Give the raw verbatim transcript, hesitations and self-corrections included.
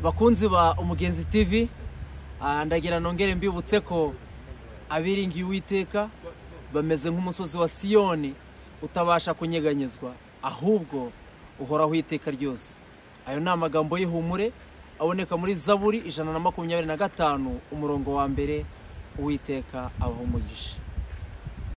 bakunzi ba Umugenzi T V, ndagira nongere mbibutse ko abiringiye Uwiteka bameze nk'umusozi wa Siyoni utabasha kunyeganyezwa, ahubwo uhoraho iteka ryose. Ayo ni amagambo y'ihumure aboneka muri Zaburi ijana na makumyabiri na gatanu umurongo wa mbere. Uwiteka abaho umugisha.